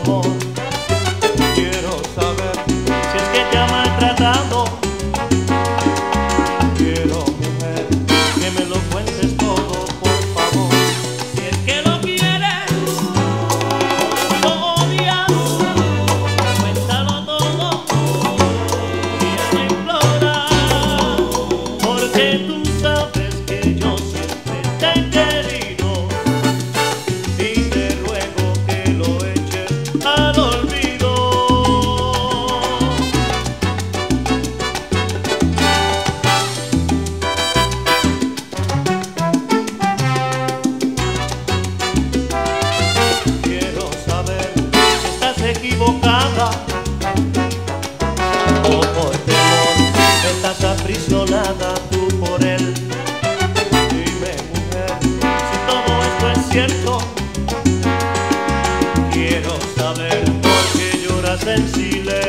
amor. Quiero saber si es que te ha maltratado. Quiero, mujer, que me lo cuentes todo, por favor. Si es que lo quieres o lo odias, cuéntalo todo. Quiero implorar, porque tú sabes que yo siempre te he querido. Y te ruego que lo eches al olvido. Quiero saber si estás equivocada o por temor estás aprisionada tú por él. Dime, mujer, si todo esto es cierto. Quiero saber por qué lloras en silencio.